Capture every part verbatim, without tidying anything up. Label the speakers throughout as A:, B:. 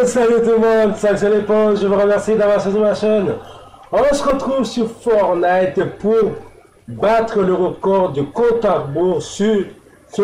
A: Salut tout le monde, c'est les potes, je vous remercie d'avoir suivi ma chaîne. On se retrouve sur Fortnite pour battre le record de compte à rebours sur ce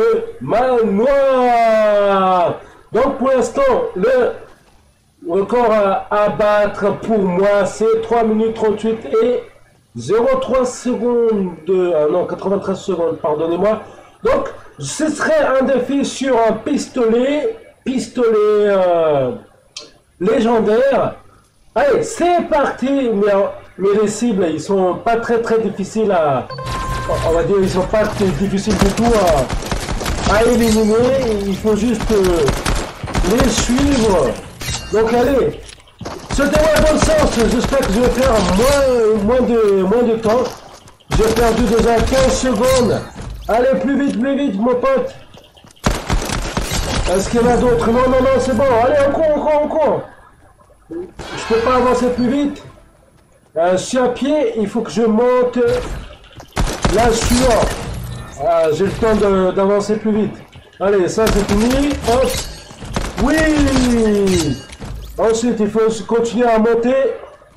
A: manoir. Donc pour l'instant, le record à, à battre pour moi c'est trois minutes trente-huit et zéro virgule trois secondes, ah non quatre-vingt-treize secondes, pardonnez-moi. Donc ce serait un défi sur un pistolet, pistolet euh, légendaire. Allez, c'est parti. Mais, mais les cibles, ils sont pas très très difficiles à, on va dire, ils sont pas très difficiles du tout à, à éliminer. Il faut juste euh, les suivre. Donc allez, souhaitez-moi bonne chance. J'espère que je vais faire moins, moins de moins de temps. J'ai perdu déjà quinze secondes. Allez, plus vite, plus vite, mon pote. Est-ce qu'il y en a d'autres? Non, non, non, c'est bon. Allez, on court, on court, on court. Je peux pas avancer plus vite. Euh, je suis à pied, il faut que je monte là sur. Ah, j'ai le temps d'avancer plus vite. Allez, ça c'est fini. Hop. Oui. Ensuite, il faut continuer à monter.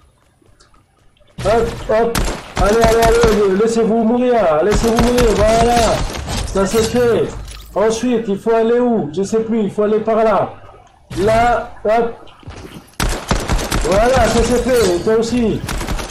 A: Hop, hop. Allez, allez, allez, laissez-vous mourir. Laissez-vous mourir, voilà. Ça c'est fait. Ensuite, il faut aller où? Je sais plus, il faut aller par là. Là, hop. Voilà, ça c'est fait, et toi aussi.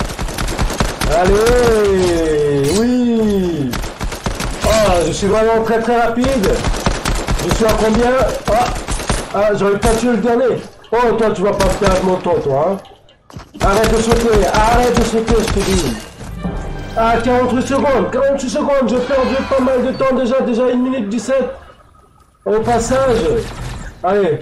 A: Allez, oui. Oh, je suis vraiment très très rapide. Je suis à combien? Ah, ah j'aurais pas tué le dernier. Oh, toi tu vas pas perdre mon temps, toi. Hein. Arrête de sauter, arrête de sauter, je te dis. Ah, quarante-huit secondes, quarante-huit secondes, j'ai perdu pas mal de temps déjà, déjà une minute dix-sept. Au passage. Allez.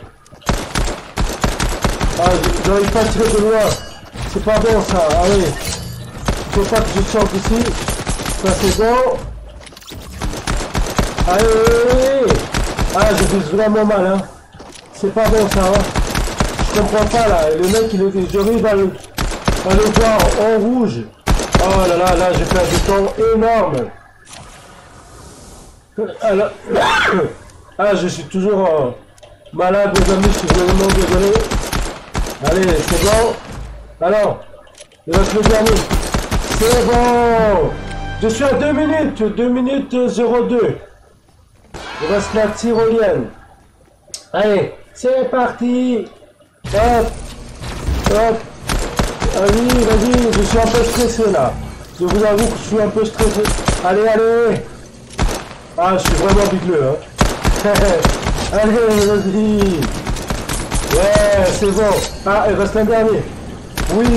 A: Ah, j'arrive pas à tirer de loin. C'est pas bon ça, allez. Il faut pas que je sorte d'ici. Ça c'est bon. Allez. Ah, je fais vraiment mal, hein. C'est pas bon ça, hein. Je comprends pas là. Le mec, il est... j'arrive à le... à le voir en rouge. Oh là là, là, j'ai perdu du temps énorme. Ah, là... ah, je suis toujours euh, malade, les amis, je suis vraiment désolé. Allez, c'est bon. Alors, il reste le dernier. C'est bon. Je suis à deux minutes. deux minutes zéro deux. Il reste la tyrolienne. Allez, c'est parti. Hop. Hop. Allez, vas-y. Je suis un peu stressé là. Je vous avoue que je suis un peu stressé. Allez, allez. Ah, je suis vraiment bigleux. Hein. Allez, vas-y. Ouais, c'est bon. Ah, il reste un dernier. Oui.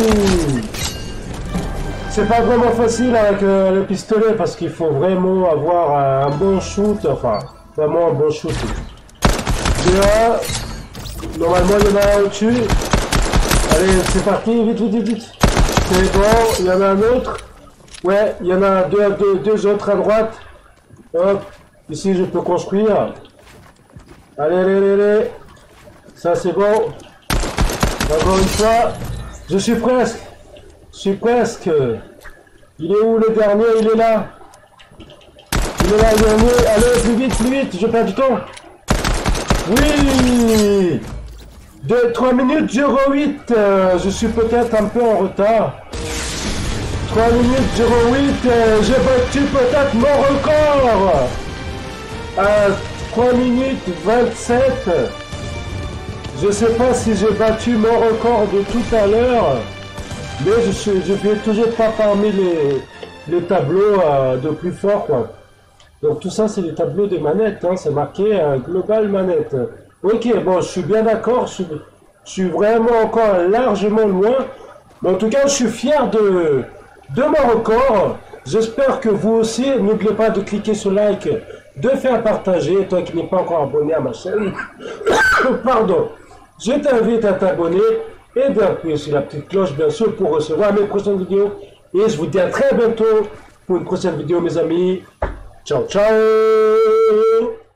A: C'est pas vraiment facile avec euh, le pistolet parce qu'il faut vraiment avoir un bon shoot. Enfin, vraiment un bon shoot. Déjà, normalement, il y en a un au-dessus. Allez, c'est parti. Vite, vite, vite, vite. C'est bon. Il y en a un autre. Ouais, il y en a deux, deux, deux autres à droite. Hop. Ici, je peux construire. Allez, allez, allez, allez. Ça c'est bon. Encore une fois. Je suis presque. Je suis presque. Il est où le dernier? Il est là. Il est là le dernier. Allez, plus vite, plus vite. Je perds du temps. Oui. De trois minutes zéro huit. Euh, je suis peut-être un peu en retard. trois minutes zéro huit. Euh, J'ai battu peut-être mon record. À trois minutes vingt-sept. Je sais pas si j'ai battu mon record de tout à l'heure, mais je suis, je fais toujours pas parmi les, les tableaux euh, de plus fort, quoi. Donc tout ça, c'est les tableaux des manettes, hein, c'est marqué euh, Global Manette. Ok, bon, je suis bien d'accord, je, je suis vraiment encore largement loin, mais en tout cas, je suis fier de, de mon record. J'espère que vous aussi, n'oubliez pas de cliquer sur like, de faire partager, toi qui n'es pas encore abonné à ma chaîne. Pardon. Je t'invite à t'abonner et d'appuyer sur la petite cloche, bien sûr, pour recevoir mes prochaines vidéos. Et je vous dis à très bientôt pour une prochaine vidéo, mes amis. Ciao, ciao!